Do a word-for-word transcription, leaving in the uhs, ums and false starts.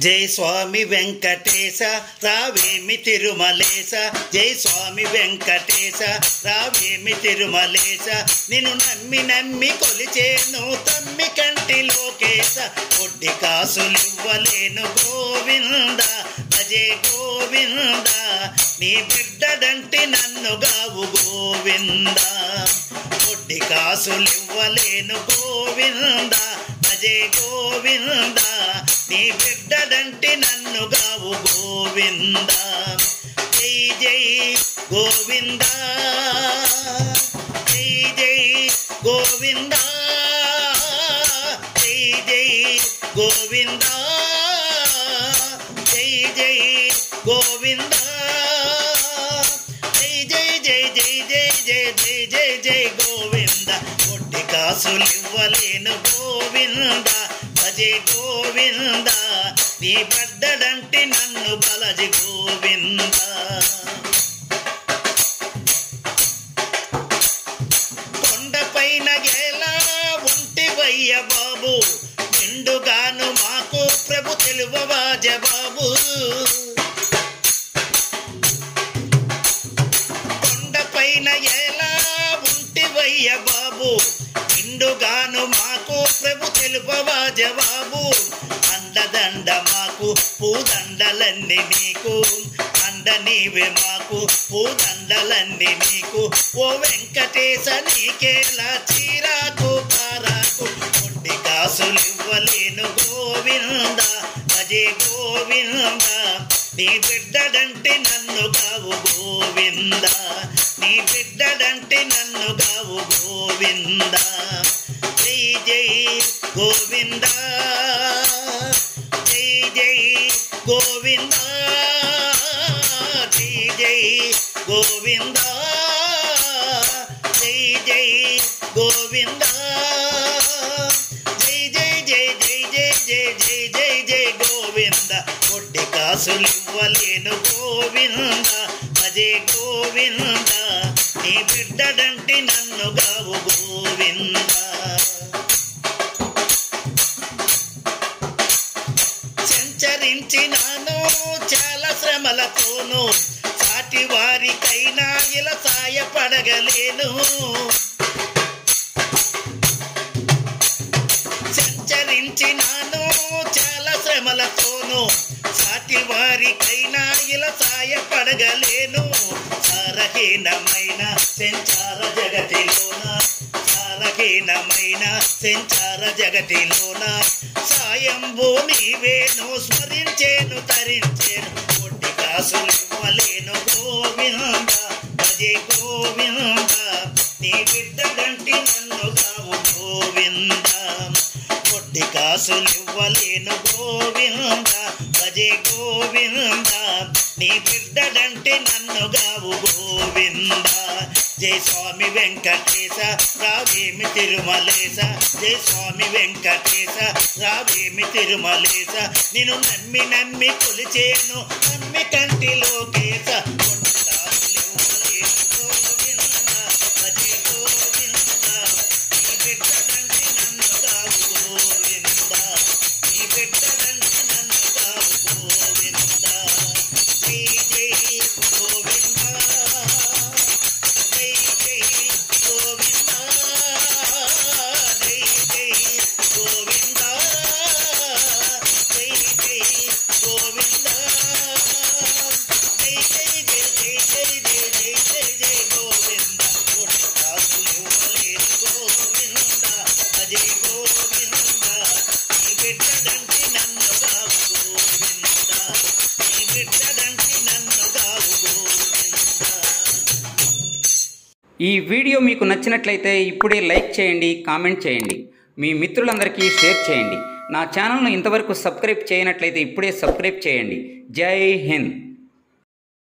జై స్వామి వెంకటేశ రావేమి తిరుమలేశ, జై స్వామి వెంకటేశ రావేమి తిరుమలేశ, నిన్ను నమ్మి నమ్మి కొలిచేను తమ్మి కంటి లోకేశ, కొద్ది కాసులివ్వలేను గోవింద అజయ్ గోవింద, నీ బిడ్డడంటి నన్ను గావు గోవింద, కొద్ది కాసులివ్వలేను గోవింద అజయ్ గోవింద, నీ బిడ్డడంటి నన్ను గావు గోవింద, జై జై గోవింద జై జై గోవింద జై జై గోవింద జై జై గోవింద జై జై జై జై జై జై జై జై జై గోవింద, కొట్టి కాసులివ్వలేను గోవింద అజయ్ గోవింద, నీ బిడ్డడంటి నన్ను బలజి గోవింద. కొండపైన ఎలా ఉంటివయ్య బాబు, నిండుగాను మాకు ప్రభు తెలువవా జవాబు, కొండపైన ఎలా ఉంటివయ్య బాబు, నిండుగాను మాకు ప్రభు తెలుపవా జవాబు, అండదండ మాకు పూదండలన్నీ నీకు, అండ నీవే మాకు పూదండలన్నీ నీకు, ఓ వెంకటేశ నీకేలా చీరాకు కారాకు, కొద్ది కాసులివ్వలేను గోవింద అజయ్ గోవింద, నీ బిడ్డడంటి నన్ను గావు గోవింద, నీ బిడ్డడంటి నన్ను గావు గోవింద, జై జై గోవింద జై జై గోవింద జై జై గోవింద జై జై గోవింద జై జై జై జై జై జై జై జై జై గోవింద, కొద్ది కాసులివ్వలేను గోవింద అజయ్ గోవింద, నీ బిడ్డడంటి నన్ను గావు గోవింద. సంచరించినాను చాలా శ్రమలతోను, సాటి వారికైనా ఇలా సాయపడగలేను, సంచరించినాను చాలా శ్రమలతోను, సాటి వారికైనా ఇలా సాయపడగలేను, సారహీనమైన సంచార జగతిలోన, సారహీనమైన సంచార జగతిలోన, సాయంబు నీవేను స్మరించేను తరించేను, కొద్ది కాసులివ్వలేను గోవింద అజయ్ గోవింద, నీ బిడ్డడంటి నన్ను గావు గోవింద, కొద్ది కాసులివ్వలేను గోవింద అజయ్ గోవింద, నీ బిడ్డడంటి నన్ను గావు గోవింద, జై స్వామి వెంకటేశ రావేమి తిరుమలేశ, జై స్వామి వెంకటేశ రావేమి తిరుమలేశ, నిన్ను నమ్మి నమ్మి కొలిచేను నమ్మి కంటి లోకేశ, కొద్ది కాసులివ్వలేను గోవింద అజయ్ గోవింద, నీ బిడ్డడంటి నన్ను గావు గోవింద, నీ బిడ్డడంటి నన్ను గావు గోవింద, జై జై గోవింద జై జై గోవింద జై జై గోవింద జై జై గోవింద జై జై జై జై జై జై జై జై జై గోవింద, కొద్ది కాసులివ్వలేను గోవింద అజయ్ గోవింద, నీ బిడ్డడంటి నన్ను గావు గోవింద, నీ బిడ్డడంటి నన్ను గావు గోవింద. ఈ వీడియో మీకు నచ్చినట్లయితే ఇప్పుడే లైక్ చేయండి, కామెంట్ చేయండి, మీ మిత్రులందరికీ షేర్ చేయండి. నా ఛానల్ను ఇంతవరకు సబ్స్క్రైబ్ చేయనట్లయితే ఇప్పుడే సబ్స్క్రైబ్ చేయండి. జై హింద్.